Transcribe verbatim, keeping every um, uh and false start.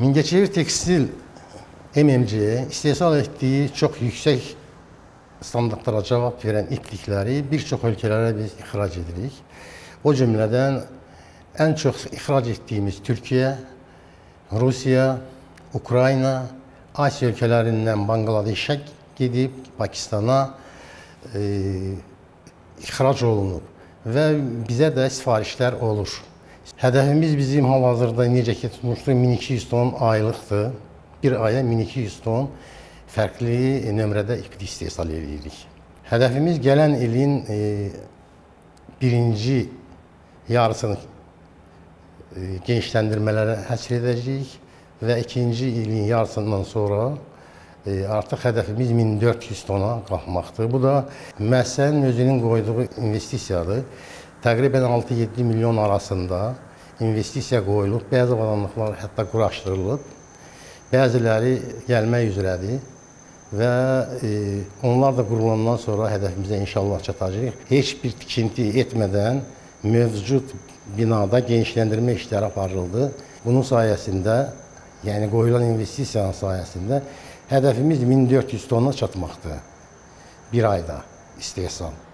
Mingəçevir Tekstil M M C istehsal etdiyi çox yüksək standartlara cavab verən iplikləri bir çox ölkələrə biz ixrac edirik. O cümlədən ən çox ixrac etdiyimiz Türkiyə, Rusiya, Ukrayna, Asiya ölkələrindən Bangladeşə gedib, Pakistana e, ixrac olunub və bizə də sifarişlər olur. Hədəfimiz bizim hal-hazırda necə ki tutmuşduq, min iki yüz ton aylıqdır. Bir aya min iki yüz ton fərqli nömrədə iplik istehsal edirik. Hədəfimiz gələn ilin e, birinci yarısını e, genişləndirmələrə həsr edəcəyik və ikinci ilin yarısından sonra e, artıq hədəfimiz min dörd yüz tona qalxmaqdır. Bu da müəssisənin özünün qoyduğu investisiyadır. Təqribən altı yeddi milyon arasında investisiya qoyulub, bəzi avadanlıqlar hətta quraşdırılıb, bəziləri gəlmək üzrədir və e, onlar da qurulandan sonra hədəfimizə inşallah çatacağıq. Heç bir tikinti etmədən mövcud binada genişləndirmə işləri aparıldı. Bunun sayəsində, yəni qoyulan investisiyanın sayəsində hədəfimiz min dörd yüz tona çatmaqdır bir ayda istehsal.